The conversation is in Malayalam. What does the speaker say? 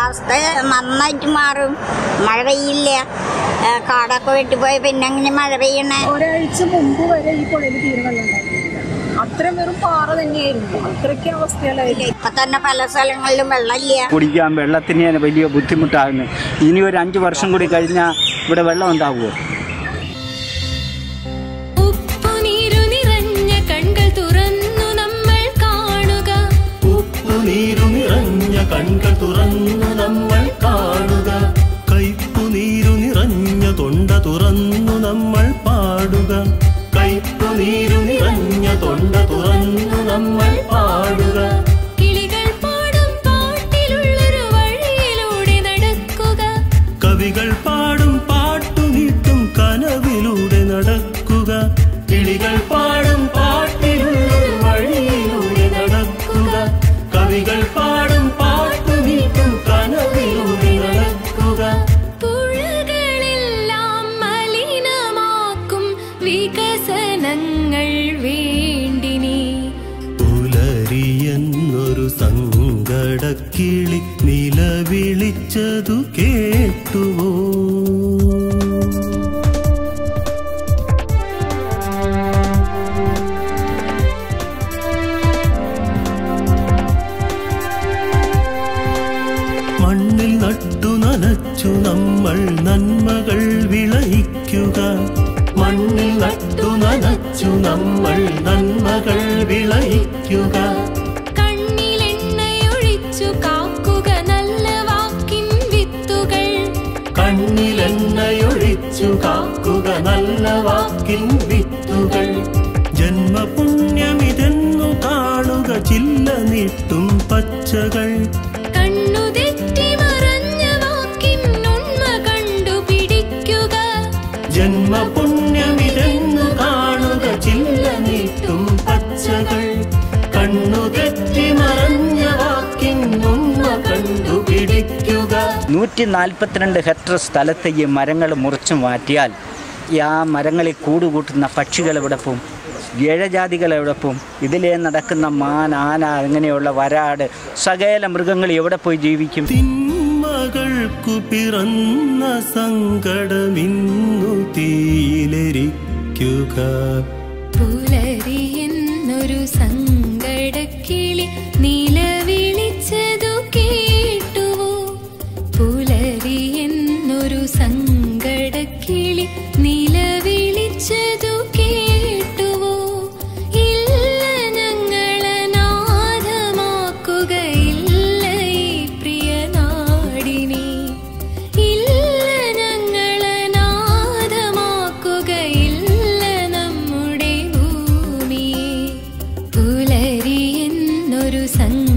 കാലാവസ്ഥ നന്നായിട്ട് മാറും. മഴ പെയ്യില്ല. കാടൊക്കെ വെട്ടിപ്പോയി പിന്നെ അങ്ങനെ മഴ പെയ്യണേ. ഒരാഴ്ച മുമ്പ് വരെ ഈ പുഴയിൽ തീരെ വെള്ളം ഉണ്ടായിരുന്നില്ല. അത്രയും വെറും പാറ തന്നെയായിരുന്നു. അത്രയ്ക്ക് അവസ്ഥകളായില്ല. ഇപ്പൊ തന്നെ പല സ്ഥലങ്ങളിലും വെള്ളമില്ല. കുടിക്കാൻ വെള്ളത്തിന് വലിയ ബുദ്ധിമുട്ടാകുന്നു. ഇനി ഒരു 5 വർഷം കൂടി കഴിഞ്ഞാൽ ഇവിടെ വെള്ളം ഉണ്ടാവുമോ? കൺകൾ തുറന്നു നമ്മൾ കാണുക, കയ്പുനീരു നിറഞ്ഞ തൊണ്ട തുറന്നു നമ്മൾ പാടുക, കയ്പുനീരു നിറഞ്ഞ തൊണ്ട തുറന്നു നമ്മൾ പാടുക. കിളികൾ പാടും പാട്ടിലുള്ളൊരു വഴിയിലൂടെ നടക്കുക, കവികൾ പാടും പാട്ടു നീട്ടും കനവിലൂടെ നടക്കുക, കിളികൾ പാടും പാട്ടിലുള്ളൊരു വഴിയിലൂടെ നടക്കുക, കവികൾ പാടും പാട്ടു നീട്ടും കനവിലൂടെ നടക്കുക. പുഴകളെല്ലാം മലിനമാക്കും വികസനങ്ങൾ വേണ്ടിനി. പുലരിയെന്നൊരു സങ്കടക്കിളി നിലവിളിച്ചതു കേട്ടുവോ? മണ്ണിൽ നട്ടു നനച്ചു നമ്മൾ നന്മകൾ വിളയിക്കുക, മണ്ണിൽ നട്ടു നനച്ചു നമ്മൾ നന്മകൾ വിളയിക്കുക. കണ്ണിലെണ്ണയൊഴിച്ചു കാക്കുക നല്ല വാക്കിൻ വിത്തുകൾ, കണ്ണിലെണ്ണയൊഴിച്ചു കാക്കുക നല്ല വാക്കിൻ വിത്തുകൾ. ജന്മപുണ്യമിതെന്നു കാണുക ചില്ല നീട്ടും പച്ചകൾ, ജന്മപുണ്യമിതെന്നു കാണുക ചില്ല നീട്ടും പച്ചകൾ. കണ്ണു തെറ്റി മറഞ്ഞ വാക്കിൻ ഉണ്മ കണ്ടുപിടിക്കുക. 142 ഹെക്ടർ സ്ഥലത്ത് ഈ മരങ്ങൾ മുറിച്ചു മാറ്റിയാൽ ആ മരങ്ങളിൽ കൂടുകൂട്ടുന്ന പക്ഷികൾ എവിടെ പോവും? ഇഴജാതികൾ എവിടെ പോവും? ഇതിലേ നടക്കുന്ന മാൻ, ആന, അങ്ങനെയുള്ള വരാട്, സകല മൃഗങ്ങൾ എവിടെ പോയി ജീവിക്കും? തിന്മകൾക്കു പിറന്ന സങ്കടമിന്നു തീയിലരിക്കുക, പുലരിയെന്നൊരു സങ്കടക്കിളി നിലവിളിച്ചതു കേട്ടുവോ? പുലരിയെന്നൊരു സങ്കടക്കിളി നിലവിളിച്ചതു കേട്ടുവോ? ഇല്ല ഞങ്ങളനാഥമാക്കുകയില്ല ഈ പ്രിയനാടിനെ, ഇല്ല ഞങ്ങളനാഥമാക്കുകയില്ല നമ്മുടെ ഭൂമിയെ. പുലരിയെന്നൊരു